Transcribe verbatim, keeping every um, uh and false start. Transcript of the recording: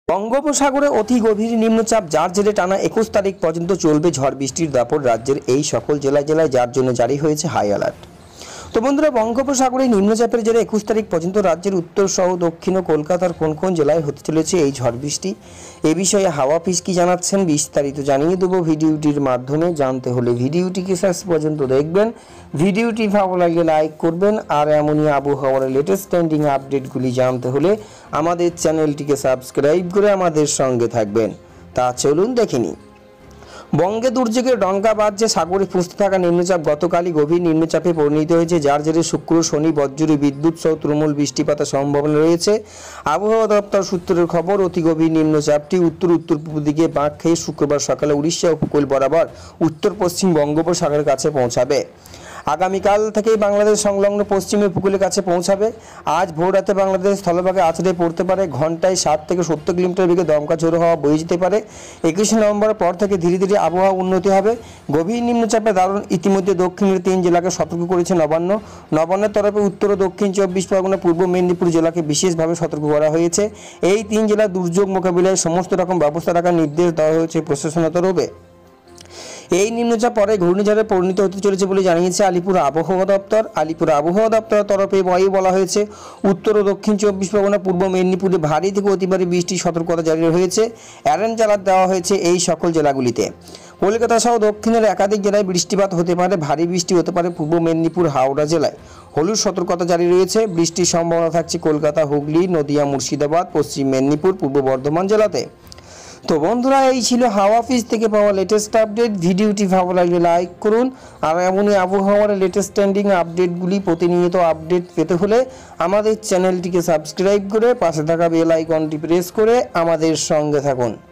বঙ্গোপসাগরে অতি গভীর নিম্নচাপ, যার জেরে টানা একুশ তারিখ পর্যন্ত চলবে ঝড় বৃষ্টির দাপট রাজ্যের এই সকল জেলায় জেলায়, যার জন্য জারি হয়েছে হাই অ্যালার্ট। তো বন্ধুরা, বঙ্গোপসাগরে নিম্নচাপের জেরে একুশ তারিখ পর্যন্ত রাজ্যের উত্তর সহ দক্ষিণ ও কলকাতার কোন কোন জেলায় হতে চলেছে এই ঝড় বৃষ্টি, এ বিষয়ে হাওয়া অফিস কি জানাচ্ছেন বিস্তারিত জানিয়ে দেবো ভিডিওটির মাধ্যমে। জানতে হলে ভিডিওটিকে শেষ পর্যন্ত দেখবেন। ভিডিওটি ভালো লাগলে লাইক করবেন, আর এমনই আবহাওয়ার লেটেস্ট ট্রেন্ডিং আপডেটগুলি জানতে হলে আমাদের চ্যানেলটিকে সাবস্ক্রাইব করে আমাদের সঙ্গে থাকবেন। তা চলুন দেখে নিই। বঙ্গে দুর্যোগের ডঙ্কা বাজছে। সাগরে ফুঁসতে থাকা নিম্নচাপ গতকালই গভীর নিম্নচাপে পরিণত হয়েছে, যার জেরে শুক্র শনি বজ্রী বিদ্যুৎ সহ তুমুল বৃষ্টিপাতের সম্ভাবনা রয়েছে। আবহাওয়া দপ্তর সূত্রের খবর, অতি গভীর নিম্নচাপটি উত্তর উত্তর পূর্ব দিকে বাঁক খেয়ে শুক্রবার সকালে উড়িষ্যা উপকূল বরাবর উত্তর পশ্চিম বঙ্গোপসাগরের কাছে পৌঁছাবে। আগামীকাল থেকেই বাংলাদেশ সংলগ্ন পশ্চিম উপকূলের কাছে পৌঁছাবে। আজ ভোর রাতে বাংলাদেশ স্থলভাগে আছড়ে পড়তে পারে। ঘন্টায় ষাট থেকে সত্তর কিলোমিটার বেগে দমকা ঝোড়ো হাওয়া বয়ে যেতে পারে। একুশে নভেম্বরের পর থেকে ধীরে ধীরে আবহাওয়া উন্নতি হবে। গভীর নিম্নচাপের দারুণ ইতিমধ্যে দক্ষিণের তিন জেলাকে সতর্ক করেছে নবান্ন। নবান্নের তরফে উত্তর ও দক্ষিণ চব্বিশ পরগনা, পূর্ব মেদিনীপুর জেলাকে বিশেষভাবে সতর্ক করা হয়েছে। এই তিন জেলার দুর্যোগ মোকাবিলায় সমস্ত রকম ব্যবস্থা রাখার নির্দেশ দেওয়া হয়েছে প্রশাসনের তরফে। এই নিম্নচাপ পরে ঘূর্ণিঝড়ে পরিণত হতে চলেছে বলে জানিয়েছে আলিপুর আবহাওয়া দপ্তর। আলিপুর আবহাওয়া দপ্তরের তরফে বায়ু বলা হয়েছে, উত্তর ও দক্ষিণ চব্বিশ পরগনা, পূর্ব মেদিনীপুরে ভারী থেকে অতি ভারী বৃষ্টির সতর্কতা জারি হয়েছে। অ্যারেঞ্জ অ্যালার্ট দেওয়া হয়েছে এই সকল জেলাগুলিতে। কলকাতা সহ দক্ষিণের একাধিক জেলায় বৃষ্টিপাত হতে পারে। ভারী বৃষ্টি হতে পারে পূর্ব মেদিনীপুর, হাওড়া জেলায়। হলুদ সতর্কতা জারি রয়েছে। বৃষ্টির সম্ভাবনা থাকছে কলকাতা, হুগলি, নদিয়া, মুর্শিদাবাদ, পশ্চিম মেদিনীপুর, পূর্ব বর্ধমান জেলাতে। তো বন্ধুরা, এই ছিল হাওয়া অফিস থেকে পাওয়া লেটেস্ট আপডেট। ভিডিওটি ভালো লাগলে লাইক করুন, আর এমনই আবহাওয়ার লেটেস্ট ট্রেন্ডিং আপডেটগুলি প্রতিনিয়ত আপডেট পেতে হলে আমাদের চ্যানেলটিকে সাবস্ক্রাইব করে পাশে থাকা বেল আইকনটি প্রেস করে আমাদের সঙ্গে থাকুন।